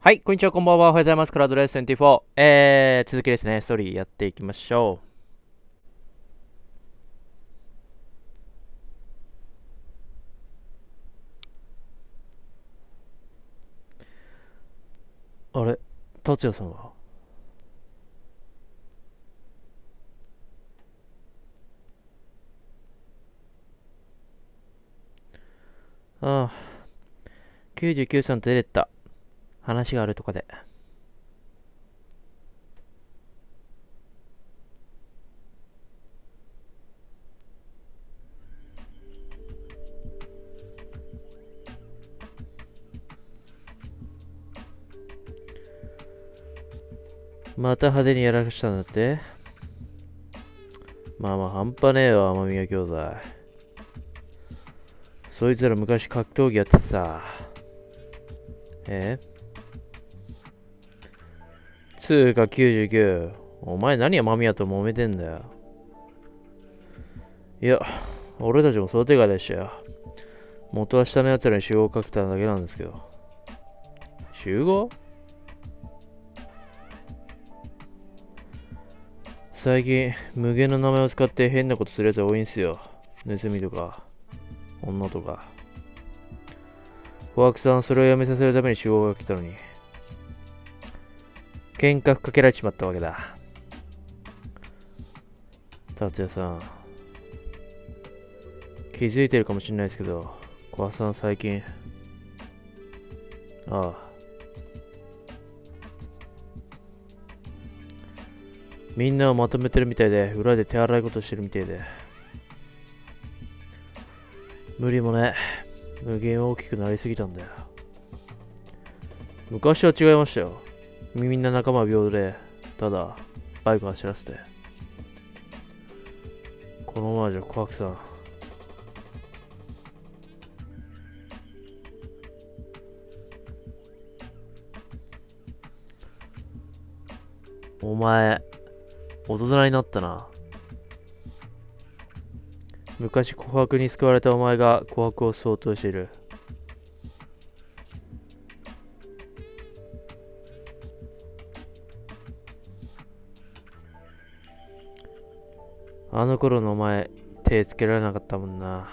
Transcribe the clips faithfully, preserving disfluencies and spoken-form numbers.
はい、こんにちは、こんばんは。おはようございます。クラウドレースにじゅうよん。えー、続きですね。ストーリーやっていきましょう。あれ、達也さんは？ああ、きゅうじゅうきゅうさんと出てった。話があるとかで。また派手にやらかしたんだって。まあまあ、半端ねえわ、天宮兄弟。そいつら昔格闘技やっててさ。えつうかきゅうじゅうきゅう。お前何天宮と揉めてんだよ。いや、俺たちも想定外でしたよ。元は下の奴らに集合をかけただけなんですけど。集合？最近、無限の名前を使って変なことするやつが多いんすよ。盗みとか、女とか。小悪さん、それをやめさせるために集合が来たのに、喧嘩ふっかけられちまったわけだ。達也さん、気づいてるかもしれないですけど、小悪さん最近、ああ、みんなをまとめてるみたいで、裏で手荒いことしてるみたいで。無理もね、無限大きくなりすぎたんだよ。昔は違いましたよ。みんな仲間は平等で、ただ、バイク走らせて。このままじゃ小悪さん、お前、大人になったな。昔琥珀に救われたお前が琥珀を相当している。あの頃のお前、手つけられなかったもんな。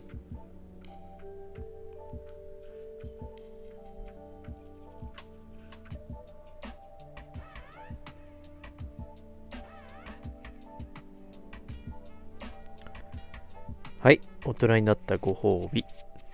はい、大人になったご褒美。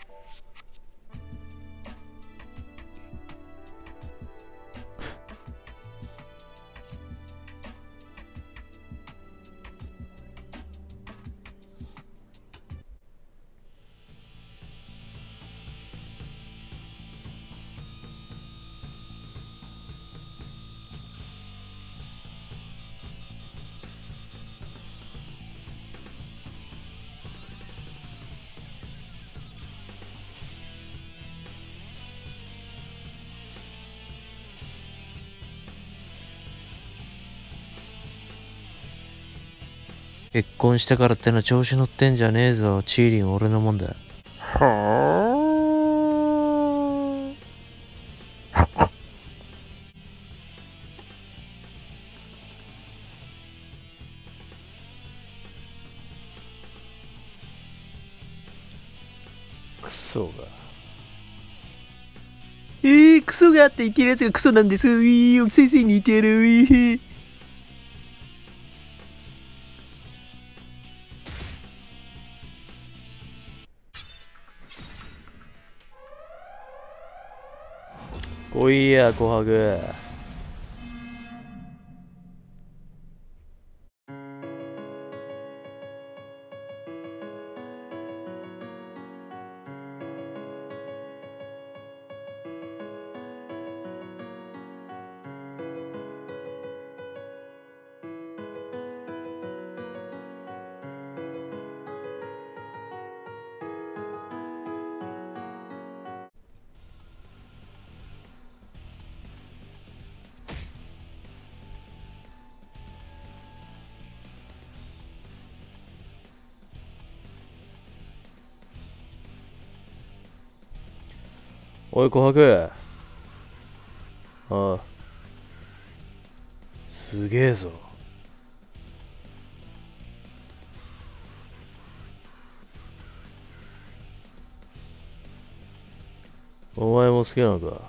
結婚したからっての調子乗ってんじゃねえぞ。チーリン俺のもんだ。はあ。クソが。 えー、クソがあって言ってるやつがクソなんです。ういー、先生に似てる。ういー。 来いや、琥珀。おい、琥珀。 ああ。すげえぞ。お前も好きなのか？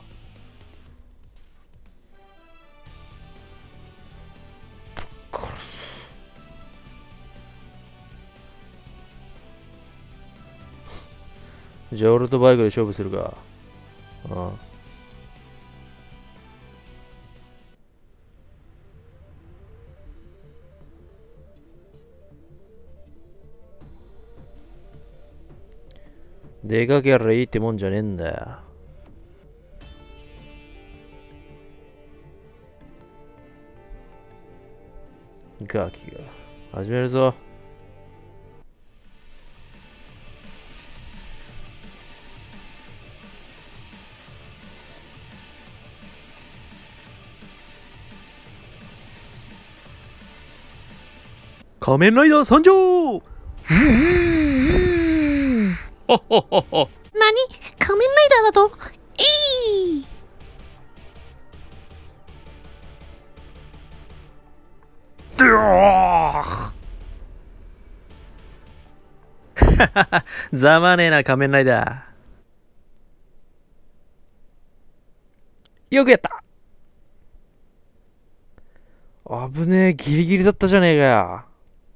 じゃあ俺とバイクで勝負するか。ああ。出かけりゃいいってもんじゃねえんだよ。ガキが。始めるぞ。 仮面ライダー参上。 ほほほほ。 何？仮面ライダーだと？えい、 ざまねえな仮面ライダよくやった。危ねえ、ギリギリだったじゃねえかよ。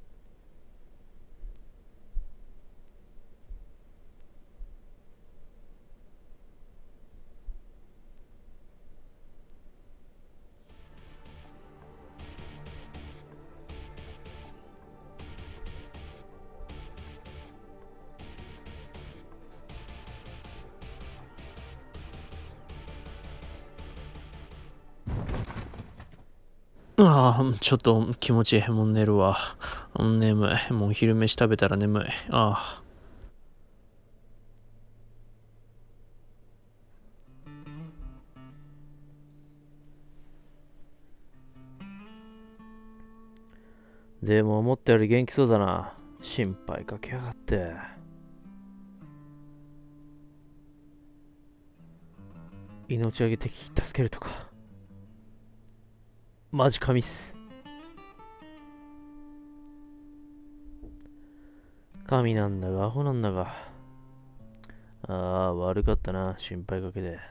ー。ああ、ちょっと気持ちいい。もう寝るわ。眠い。もう昼飯食べたら眠い。ああ。 でも思ったより元気そうだな。心配かけやがって。命あげ敵助けるとか。マジ神っす。神なんだが、アホなんだが。ああ、悪かったな。心配かけて。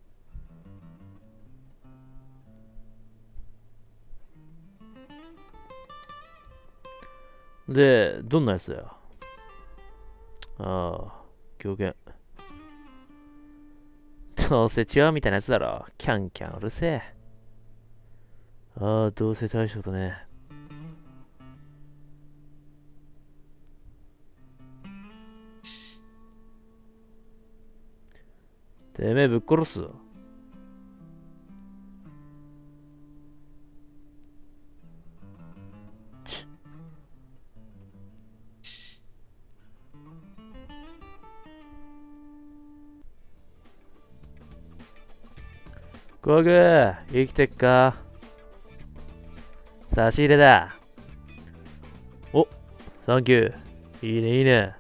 で、どんなやつだよ。ああ、狂犬。どうせ違うみたいなやつだろ。キャンキャンうるせえ。ああ、どうせ大したことね。てめえぶっ殺すぞ。コグ、生きてっか？差し入れだ。お、サンキュー。いいね、いいね。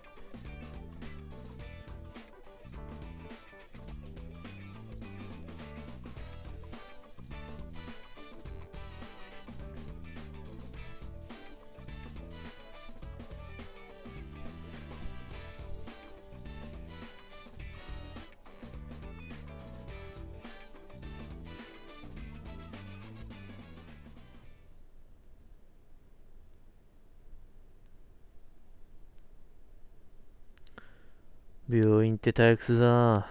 病院って退屈だな。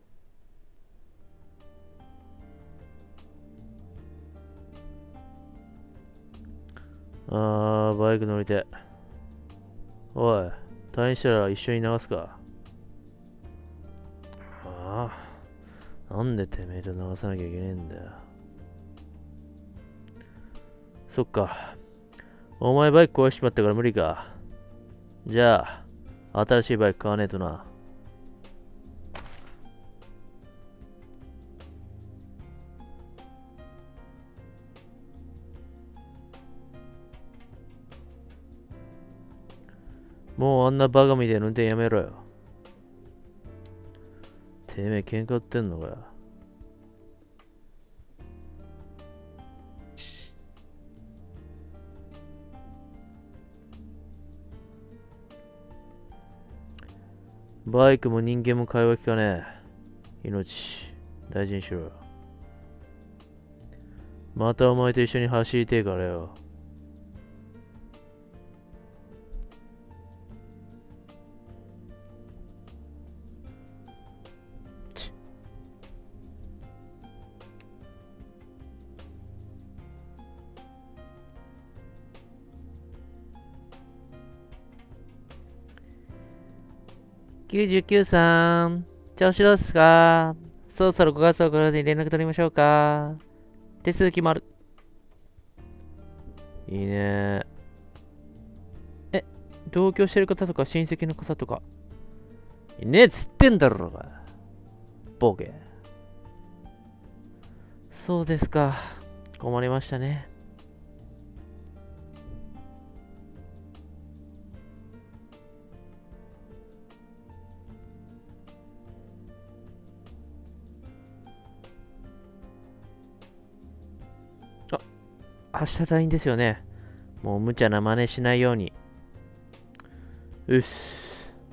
あー、バイク乗りて。おい、退院したら一緒に流すか。ああ、なんでてめえと流さなきゃいけねえんだよ。そっか。お前バイク壊しちまったから無理か。じゃあ、新しいバイク買わねえとな。もうあんなバカみたいな運転やめろよ。てめえ喧嘩売ってんのかよ。 バイクも人間も会話聞かねえ。命、大事にしろよ。またお前と一緒に走りてえからよ。きゅうじゅうきゅうさん、調子どうですか？そろそろごがつをこれで連絡取りましょうか。手続きもある。いいね。え、同居してる方とか親戚の方とか。いねえっつってんだろうが。ボケ。そうですか。困りましたね。あ、明日退院ですよね。もう無茶な真似しないように。うっす。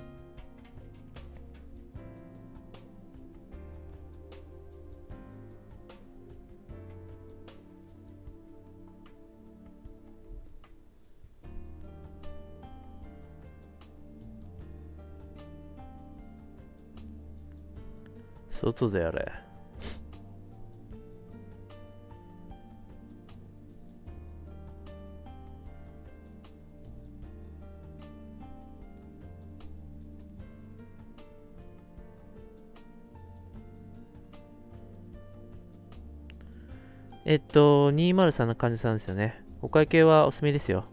外でやれ。えっと、にひゃくさんの患者さんですよね。お会計はお済みですよ。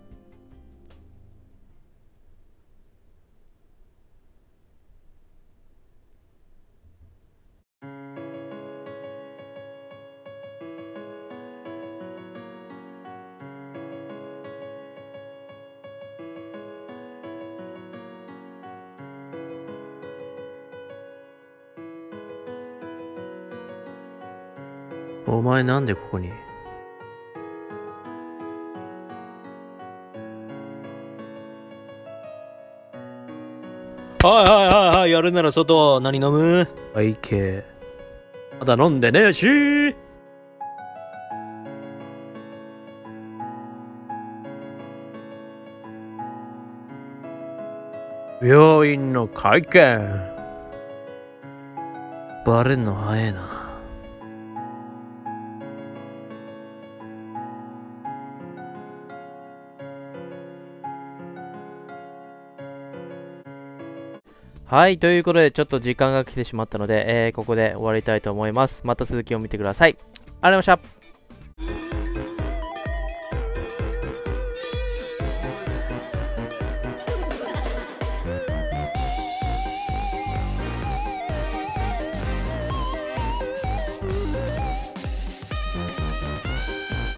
お前なんでここに？はいはいはいはい、やるなら外、何飲む？会計。まだ飲んでねえし。病院の会計。バレんの早えな。 はい、ということで、ちょっと時間が来てしまったので、えー、ここで終わりたいと思います。また続きを見てください。ありがとうございました。